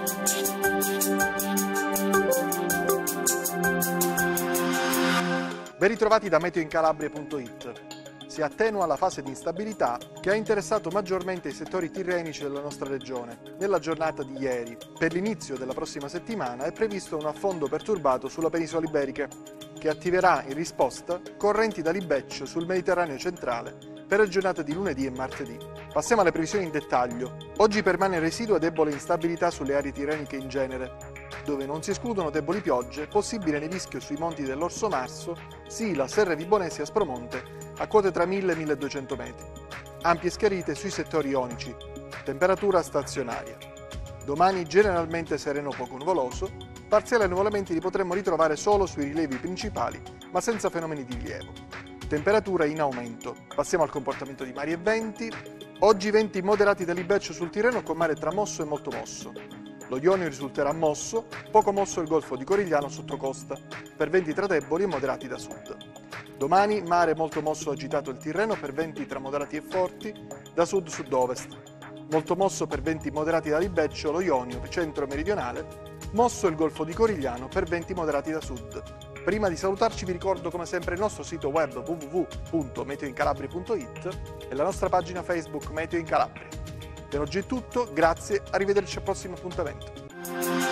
Ben ritrovati da meteoincalabria.it. Si attenua la fase di instabilità che ha interessato maggiormente i settori tirrenici della nostra regione. Nella giornata di ieri, per l'inizio della prossima settimana, è previsto un affondo perturbato sulla penisola iberica, che attiverà in risposta correnti da libeccio sul Mediterraneo centrale per le giornate di lunedì e martedì. Passiamo alle previsioni in dettaglio. Oggi permane residua debole instabilità sulle aree tirreniche in genere, dove non si escludono deboli piogge, possibile nevischio sui monti dell'Orso Marso, Sila, Serre Vibonesi e Aspromonte, a quote tra 1000 e 1200 metri. Ampie schiarite sui settori ionici. Temperatura stazionaria. Domani generalmente sereno poco nuvoloso, parziali annuvolamenti li potremmo ritrovare solo sui rilievi principali, ma senza fenomeni di rilievo. Temperatura in aumento. Passiamo al comportamento di mari e venti. Oggi venti moderati da libeccio sul Tirreno con mare tra mosso e molto mosso. Lo Ionio risulterà mosso, poco mosso il Golfo di Corigliano sotto costa, per venti tra deboli e moderati da sud. Domani mare molto mosso agitato il Tirreno per venti tra moderati e forti, da sud-sud-ovest. Molto mosso per venti moderati da libeccio lo Ionio, centro-meridionale, mosso il Golfo di Corigliano per venti moderati da sud. Prima di salutarci vi ricordo come sempre il nostro sito web www.meteoincalabria.it e la nostra pagina Facebook Meteo in Calabria. Per oggi è tutto, grazie, arrivederci al prossimo appuntamento.